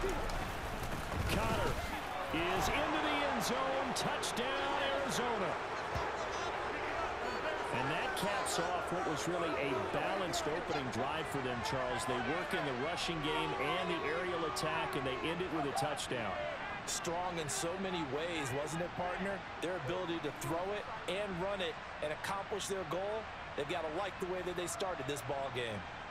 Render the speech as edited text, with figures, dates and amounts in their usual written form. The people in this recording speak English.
Connor is into the end zone. Touchdown, Arizona. And that caps off what was really a balanced opening drive for them, Charles. They work in the rushing game and the aerial attack, and they end it with a touchdown. Strong in so many ways, wasn't it, partner? Their ability to throw it and run it and accomplish their goal, they've got to like the way that they started this ball game.